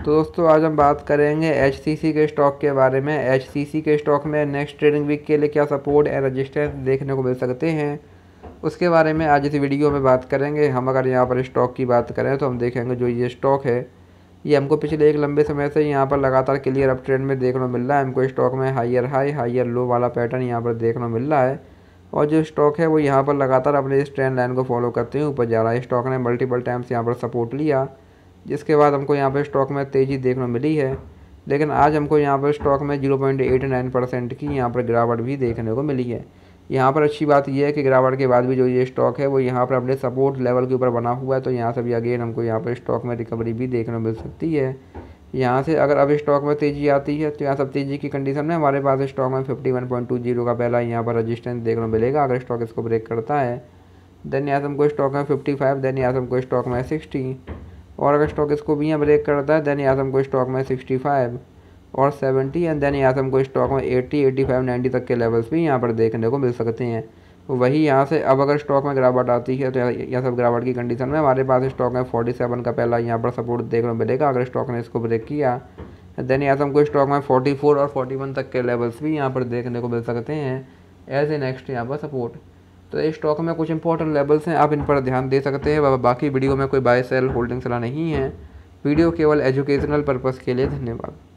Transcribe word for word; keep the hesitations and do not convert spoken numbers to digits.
तो दोस्तों आज हम बात करेंगे एच सी सी के स्टॉक के बारे में। एच सी सी के स्टॉक में नेक्स्ट ट्रेडिंग वीक के लिए क्या सपोर्ट एंड रेजिस्टेंस देखने को मिल सकते हैं, उसके बारे में आज इस वीडियो में बात करेंगे। हम अगर यहाँ पर स्टॉक की बात करें तो हम देखेंगे जो ये स्टॉक है ये हमको पिछले एक लंबे समय से यहाँ पर लगातार क्लियर अप ट्रेंड में देखने को मिल रहा है। हमको स्टॉक में हाइयर हाई हाइयर लो वाला पैटर्न यहाँ पर देखने को मिल रहा है और जो स्टॉक है वो यहाँ पर लगातार अपने इस ट्रेंड लाइन को फॉलो करते हुए ऊपर जा रहा है। स्टॉक ने मल्टीपल टाइम्स यहाँ पर सपोर्ट लिया, जिसके बाद हमको यहाँ पर स्टॉक में तेज़ी देखने को मिली है। लेकिन आज हमको यहाँ पर स्टॉक में zero point eight nine percent की यहाँ पर गिरावट भी देखने को मिली है। यहाँ पर अच्छी बात यह है कि गिरावट के बाद भी जो ये स्टॉक है वो यहाँ पर अपने सपोर्ट लेवल के ऊपर बना हुआ है। तो यहाँ से भी अगेन हमको यहाँ पर स्टॉक में रिकवरी भी देखने को मिल सकती है। यहाँ से अगर अब स्टॉक में तेज़ी आती है तो यहाँ सब तेज़ी की कंडीशन में हमारे पास स्टॉक में fifty one point two zero का पहला यहाँ पर रजिस्टेंस देखने को मिलेगा। अगर स्टॉक इसको ब्रेक करता है देन यहाँ से हमको स्टॉक में फिफ्टी फाइव, देन यहाँ से हमको स्टॉक में सिक्सटी, और अगर स्टॉक इसको भी यहाँ ब्रेक करता है देन यहाँ से हमको स्टॉक में सिक्सटी फाइव और सेवेंटी, एंड देन यहाँ से हमको स्टॉक में एटी, एटी फाइव, नाइन्टी तक के लेवल्स भी यहाँ पर देखने को मिल सकते हैं। वही यहाँ से अब अगर स्टॉक में गिरावट आती है तो यह सब गिरावट की कंडीशन में हमारे पास स्टॉक में फोर्टी सेवन का पहला यहाँ पर सपोर्ट देखने को मिलेगा। अगर स्टॉक ने इसको ब्रेक किया देन यहाँ से हमको स्टॉक में फोर्टी फोर और फोर्टी वन तक के लेवल्स भी यहाँ पर देखने को मिल सकते हैं एज ए नेक्स्ट यहाँ पर सपोर्ट। तो इस स्टॉक में कुछ इंपॉर्टेंट लेवल्स हैं, आप इन पर ध्यान दे सकते हैं। बाकी वीडियो में कोई बाय सेल होल्डिंग सलाह नहीं है, वीडियो केवल एजुकेशनल पर्पज़ के लिए। धन्यवाद।